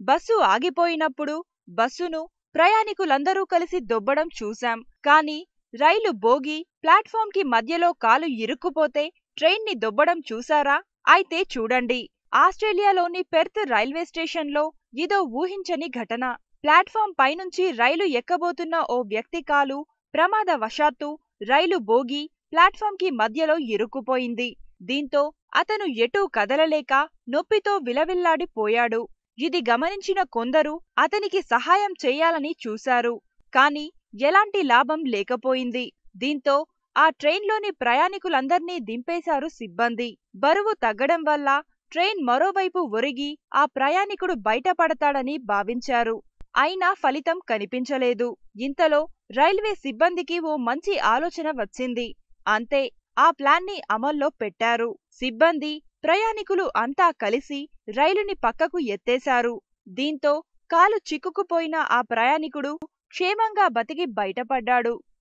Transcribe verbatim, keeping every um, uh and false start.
Bus ఆగిపోయినప్పుడు బస్సును ప్రయాణికులందరూ కలిసి దొబ్బడం చూశాం. కానీ రైలు బోగి ప్లాట్ఫామ్ కి మధ్యలో కాలు ఇరుక్కుపోతే ట్రైన్ ని దొబ్బడం చూసారా? అయితే చూడండి. ఆస్ట్రేలియాలోని పెర్త్ రైల్వే స్టేషన్లో ఇదో ఊహించని ఘటన. ప్లాట్ఫామ్ పైనుంచి రైలు ఎక్కబోతున్న ఓ వ్యక్తి కాలు ప్రమాదవశాత్తు రైలు బోగి ప్లాట్ఫామ్ కి మధ్యలో ఇరుక్కుపోయింది. దీంతో అతను ఎటూ కదలలేక నొప్పితో విలవిల్లాడిపోయాడు. ఇది గమనించిన కొందరు అతనికి సహాయం చేయాలని చూశారు. కానీ ఎలాంటి లాభం లేకపోయింది. దీంతో ఆ ట్రైన్లోని ప్రయాణికులందర్నీ దింపేశారు సిబ్బంది. బరువు తగ్గడం వల్ల ట్రైన్ మరోవైపు ఒరిగి ఆ ప్రయాణికుడు బయటపడతాడని భావించారు. అయినా ఫలితం కనిపించలేదు. ఇంతలో రైల్వే సిబ్బందికి ఓ మంచి ఆలోచన వచ్చింది. అంతే, ఆ ప్లాన్ని అమల్లో పెట్టారు. సిబ్బంది, ప్రయాణికులు అంతా కలిసి రైలుని పక్కకు ఎత్తేశారు. దీంతో కాలు చిక్కుకుపోయిన ఆ ప్రయాణికుడు క్షేమంగా బతికి బయటపడ్డాడు.